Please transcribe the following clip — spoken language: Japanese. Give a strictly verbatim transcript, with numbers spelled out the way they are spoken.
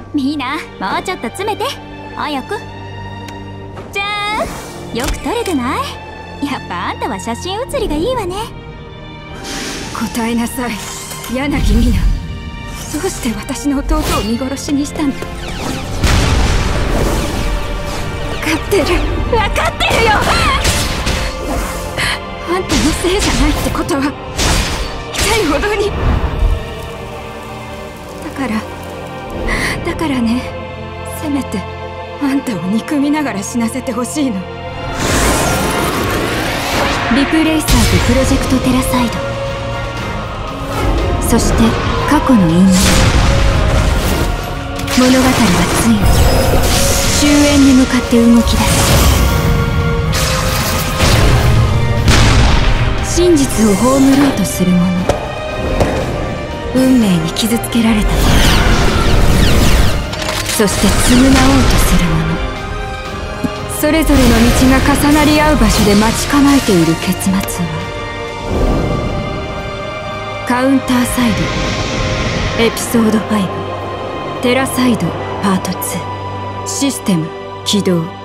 みんなもうちょっと詰めて。早く。じゃーん、よく撮れてない？やっぱあんたは写真写りがいいわね。 答えなさい、柳美奈。どうして私の弟を見殺しにしたんだ。分かってる、分かってるよ。あんたのせいじゃないってことは痛いほどに。だからだからね、せめてあんたを憎みながら死なせてほしいの。 リプレイサーズプロジェクトテラサイド、そして過去の因縁。物語はついに終焉に向かって動き出す。真実を葬ろうとする者、運命に傷つけられた者、そして償おうとする者、それぞれの道が重なり合う場所で待ち構えている結末は、カウンターサイドエピソードファイブ、テラサイドパートツー、システム起動。